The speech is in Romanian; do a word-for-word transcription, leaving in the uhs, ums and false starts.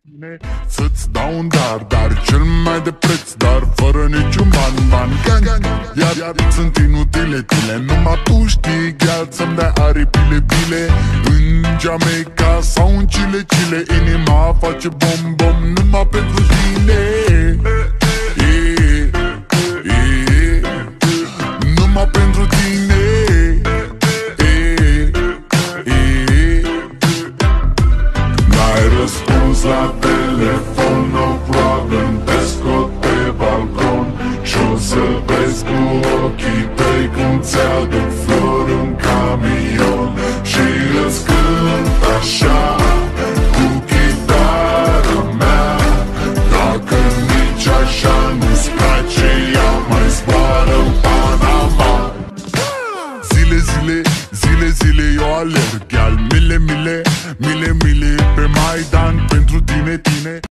tine să-ți dau un dar, dar cel mai de preț, dar fără niciun ban, ban, gang, gang. Iar, iar sunt inutile tine, numai tu știi, gheal, să-mi dai aripile, bile. În Jamaica sau în Chile, Chile, inima face bom, bom, numai pentru tine. E, e, numai pentru tine. Răspuns la telefon, no problem, te scot pe balcon și-o să vezi cu ochii tăi cum ți-aduc flori în camion și îți cânt așa cu chitara mea. Dacă nici așa nu-ți place, ea mai zboară în Panama. Zile, zile, zile, zile eu alerg, gheal, mile, mile, mile, mile pe Maidan pentru tine, tine.